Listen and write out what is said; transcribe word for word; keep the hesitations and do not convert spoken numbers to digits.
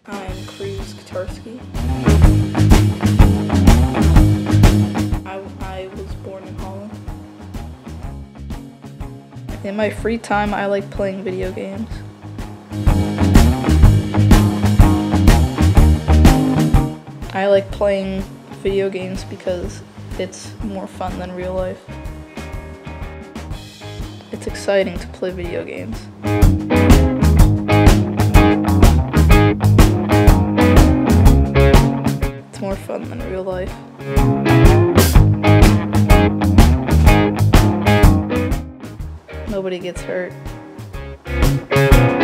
I'm Cruz Katarski. I, I was born in Holland. In my free time, I like playing video games. I like playing video games because it's more fun than real life. It's exciting to play video games. It's more fun than real life. Nobody gets hurt.